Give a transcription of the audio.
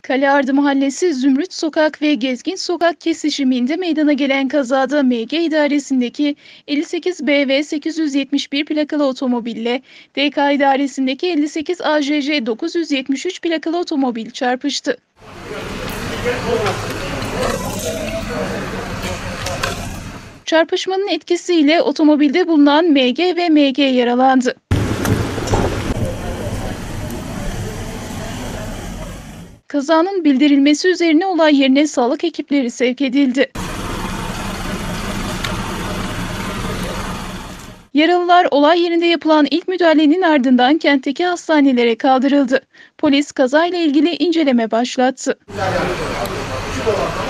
Kaleardı Mahallesi Zümrüt Sokak ve Gezgin Sokak kesişiminde meydana gelen kazada MG idaresindeki 58 BV 871 plakalı otomobille DK idaresindeki 58 AJJ 973 plakalı otomobil çarpıştı. Çarpışmanın etkisiyle otomobilde bulunan MG ve MG yaralandı. Kazanın bildirilmesi üzerine olay yerine sağlık ekipleri sevk edildi. Yaralılar olay yerinde yapılan ilk müdahalenin ardından kentteki hastanelere kaldırıldı. Polis kazayla ilgili inceleme başlattı.